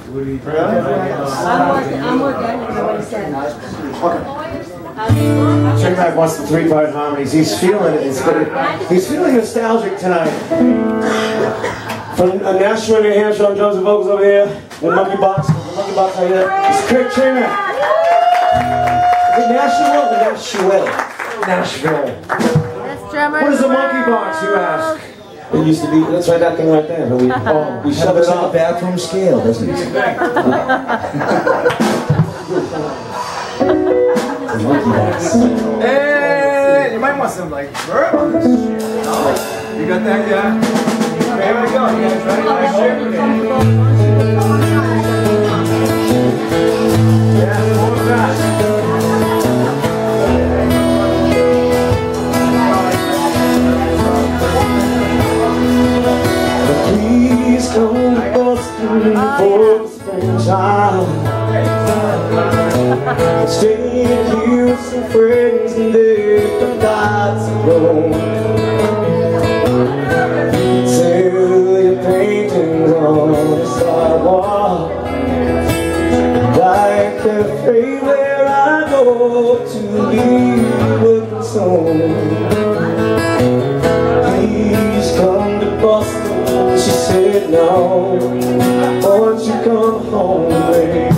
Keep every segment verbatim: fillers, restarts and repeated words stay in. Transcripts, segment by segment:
Really? I'm working, I'm working, I know what he said. Trey wants the three-part harmonies. He's feeling it. He's, he's feeling nostalgic tonight. From uh, Nashua, New Hampshire, I'm Joseph Vocals over here. The Monkey Box. The Monkey Box right here. It's Kirk Trainer. Is it Nashua or Nashua? Nashville. What is a Monkey Box, you ask? It used to be, let's write that thing right there. But we, oh, we shove it off. A bathroom scale, doesn't it? Hey, you might want some like verb on this shit. You got that, yeah? Here we go. You guys ready for this shit? Yeah, more fast. Please come to Boston for the springtime. Stay here with some friends and they've got lots of room. Sell your paintings on the sidewalk, like a cafe where I go to be working soon. Please come to Boston, she said no. Won't you come home, baby?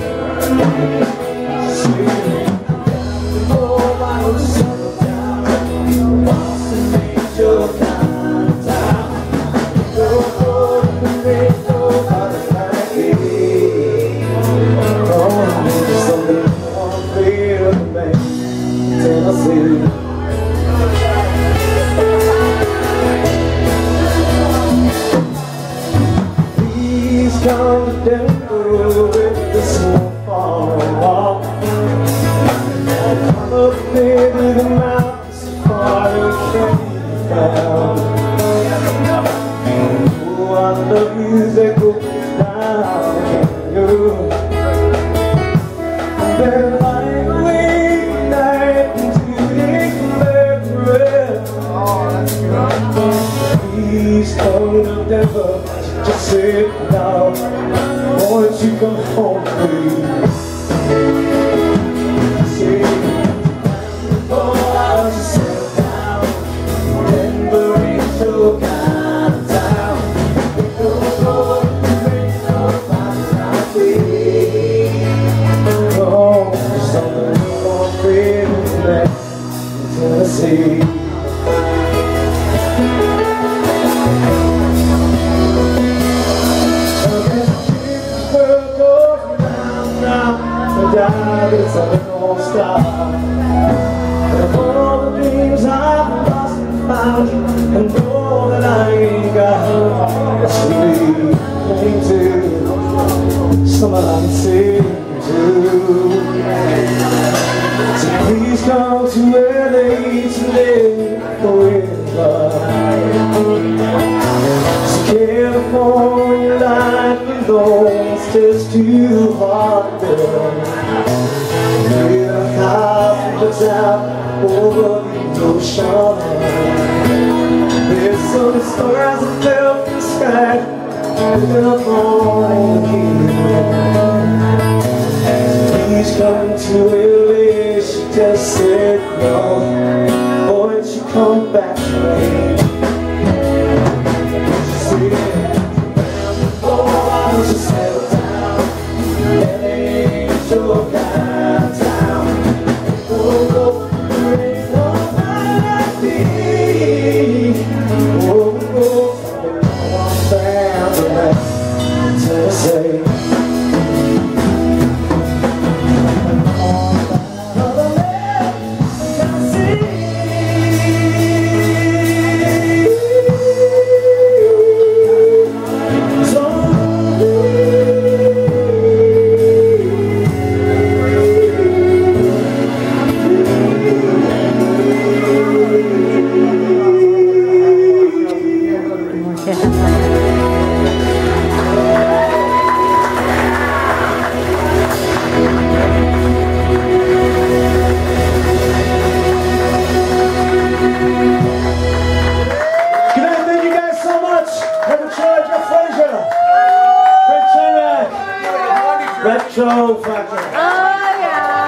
Please come to Denver with the snowfall. Come up maybe the mountains so far you can't be found. Oh, I love you, they go down, you. They're lying awake at night until they come back forever. Oh, that's good. Please come to Denver, just say it now. Won't you come home, please? Say it. Oh, I'll just settle down. Denver ain't your kind of town. Don't go to the rain, nobody like me. Oh, something more freedom than Tennessee. It's a north star. And all the dreams I've lost and found, and all that I ain't got, sweet thing too. Some I can sing too. So please come to L A today forever. So California life alone is just too hard to bear. With a house that looks out over the ocean, there's some stars that fell from the sky looking up on you. Please come to L A, she just said no. Won't you come back to me? She said, oh, I'll just settle down. L A ain't your kind of town. Oh, there ain't nobody like me. Oh, oh, I'm bound to that Tennessee. Retro Factor.